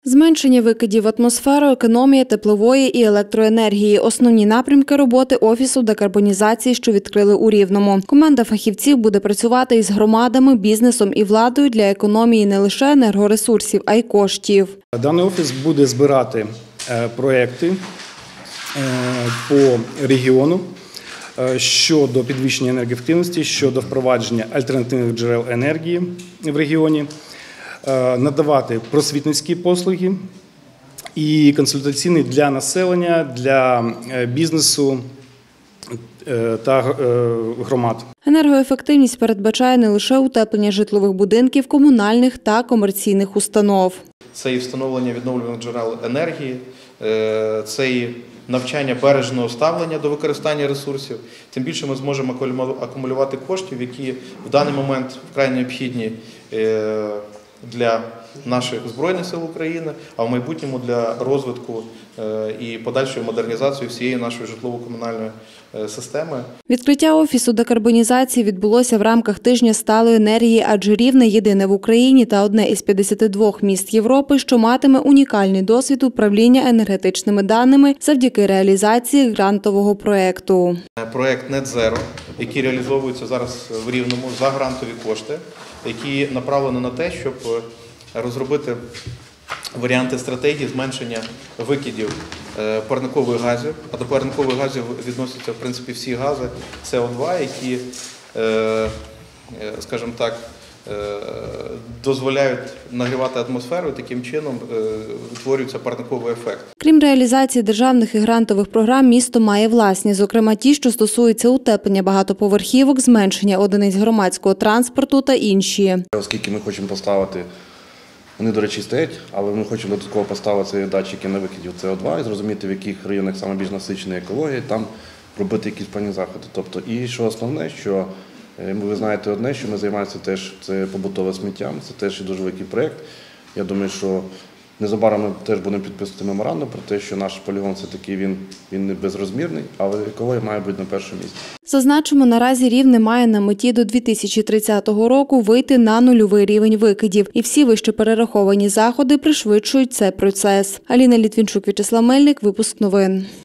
Зменшення викидів в атмосферу, економія теплової і електроенергії – основні напрямки роботи Офісу декарбонізації, що відкрили у Рівному. Команда фахівців буде працювати із громадами, бізнесом і владою для економії не лише енергоресурсів, а й коштів. Даний офіс буде збирати проекти по регіону щодо підвищення енергоефективності, щодо впровадження альтернативних джерел енергії в регіоні, надавати просвітницькі послуги і консультаційні для населення, для бізнесу та громад. Енергоефективність передбачає не лише утеплення житлових будинків, комунальних та комерційних установ. Це і встановлення відновлюваних джерел енергії, це і навчання бережного ставлення до використання ресурсів. Тим більше ми зможемо акумулювати коштів, які в даний момент вкрай необхідні для наших Збройних сил України, а в майбутньому для розвитку і подальшої модернізації всієї нашої житлово-комунальної системи. Відкриття Офісу декарбонізації відбулося в рамках тижня сталої енергії, адже Рівне – єдине в Україні та одне із 52 міст Європи, що матиме унікальний досвід управління енергетичними даними завдяки реалізації грантового проєкту. Проєкт Net Zero, який реалізовується зараз в Рівному за грантові кошти, які направлені на те, щоб розробити варіанти стратегії зменшення викидів парникових газів, а до парникових газів відносяться, в принципі, всі гази СО2, які, скажімо так, дозволяють нагрівати атмосферу, і таким чином утворюється парниковий ефект. Крім реалізації державних і грантових програм, місто має власні, зокрема ті, що стосуються утеплення багатоповерхівок, зменшення одиниць громадського транспорту та інші. Оскільки ми хочемо поставити, вони, до речі, стоять, але ми хочемо додатково поставити датчики на викидів СО2 і зрозуміти, в яких районах саме більш насичена екологія, там робити якісь певні заходи. Тобто, і що основне, що ви знаєте одне, що ми займаємося теж, це побутове сміття, це теж дуже великий проєкт. Я думаю, що незабаром ми теж будемо підписувати меморандум про те, що наш полігон все-таки він не безрозмірний, але екологія має бути на першому місці. Зазначимо, наразі Рівне має на меті до 2030 року вийти на нульовий рівень викидів. І всі вище перераховані заходи пришвидшують цей процес. Аліна Літвінчук, В'ячеслав Мельник, випуск новин.